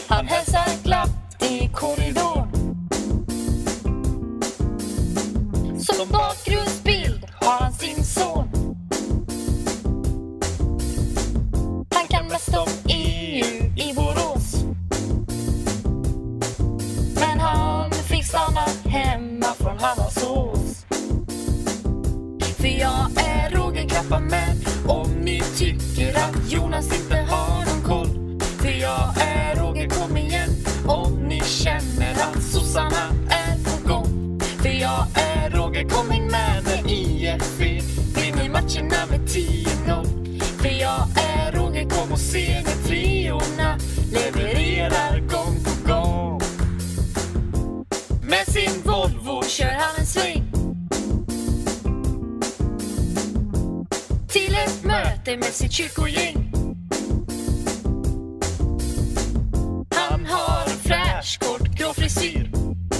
Han hälsar glatt i korridorn. Som bakgrundsbild har han sin son. Han kan mest om EU i Borås, men han fick stanna hemma från Hallandsås. För jag är Roger Klapparmän, om ni tycker att Jonas inte har någon koll. För jag är Roger, kom igen, om ni känner att sossarna är på gång. För jag är Roger, kom in med när IFB vinner matcherna med 10-0. För jag är Roger, kom och se när triorna levererar gång på gång. Med sin Volvo kör han en sväng till ett möte med sitt kyrkogäng. Han har en fräsch kort grå frisyr,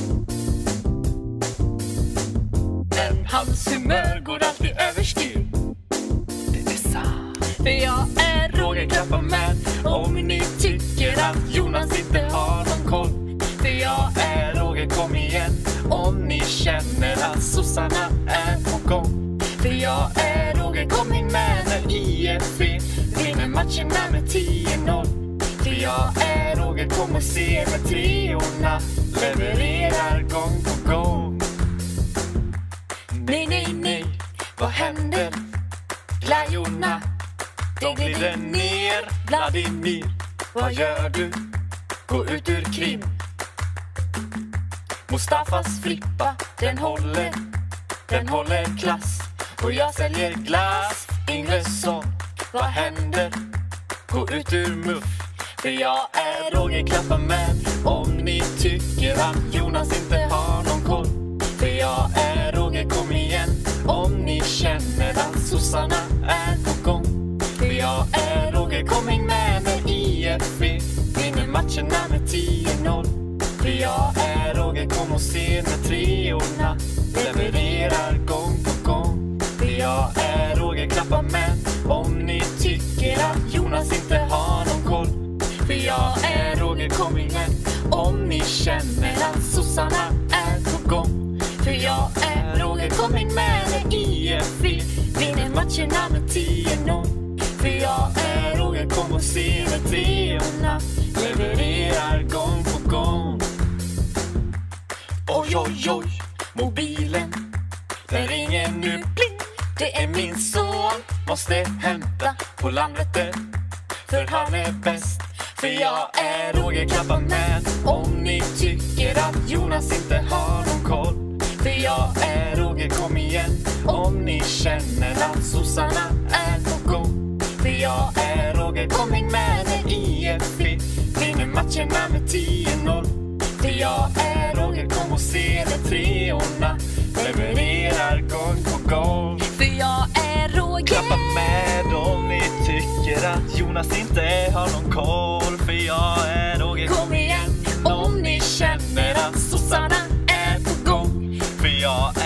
men hans humör går alltid överstyr. Det är sant. För jag är Roger Klapparmän, om ni tycker att Jonas inte har någon koll. För jag är Roger, kom igen, om ni känner att sossarna är på gång. För jag är Roger, kom in med när IFB vinner matcherna med 10-0. För jag är Roger, kom och se när triorna levererar gång på gång. Nej, nej, nej, vad händer? Glajorna, de glider ner. Vladimir, vad gör du? Gå ut ur Krim. Mustafas flippa, den håller klass. Och jag säljer glass. Ingresson, vad händer? Gå ut ur muff. För jag är Roger Klapparmän, om ni tycker att Jonas inte har någon koll. För jag är Roger, kom igen, om ni känner att sossarna är på gång. För jag är Roger, kom in med när IFB vinner matcherna med 10-0. För jag är Roger, kom och se när triorna levererar gång på gång. För jag är Roger Klapparmän, om ni tycker att Jonas inte har någon koll. För jag är Roger, kom igen, om ni känner att sossarna är på gång. För jag är Roger, kom in med när IFB vinner matcherna med 10-0. För jag är Roger, kom och se när triorna levererar gång på gång. Oj, oj, oj, mobilen, den ringer nu, pling. Det är min son, måste hämta på Landvetter, för han är bäst. För jag är Roger Klapparmän, om ni tycker att Jonas inte har någon koll. För jag är Roger, kom igen, om ni känner att sossarna är på gång. För jag är Roger, kom in med när IFB vinner matcherna med 10-0. För jag är Roger, kom och se när triorna levererar gång på gång. För jag är Roger. Klappa med om ni tycker att Jonas inte har någon koll. För jag är Roger, Kom igen, om ni känner att sossarna är på gång. för jag